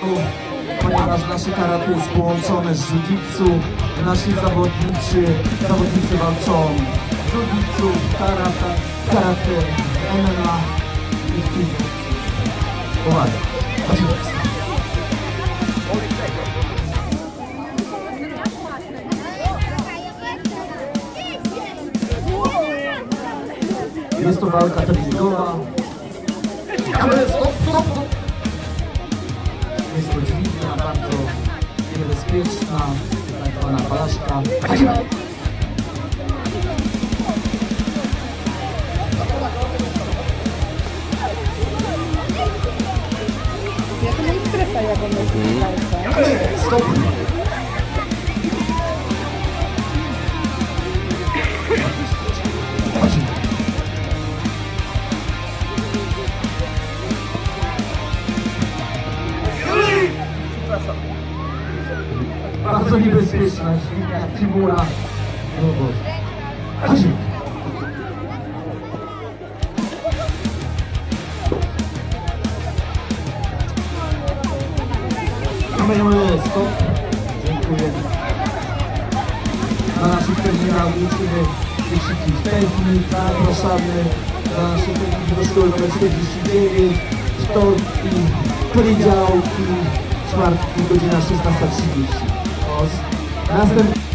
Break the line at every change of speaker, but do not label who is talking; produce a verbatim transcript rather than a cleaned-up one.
początku, ponieważ nasze karate jest połączone z jiu-jitsu. Nasi zawodnicy, zawodnicy walczą w jiu-jitsu, karate, karate, M M A i kick. Uwaga, chodźmy. Jest to walka treningowa. Ale stop, stop, stop. Jest to dźwignia bardzo niebezpieczna, tak zwana palaszka.
Ja to mam strefa, jak on jest walka.
Stop. Bardzo niebezpieczna dźwignia Timura. Chodź. Mamy stop. Dziękuję. Na naszych terminach uczymy wyścigi technik, zapraszamy na naszych techniki do szkoły numer czterdzieści dziewięć, wtorki, poniedziałki, czwartki, godzina szesnasta trzydzieści. Następnie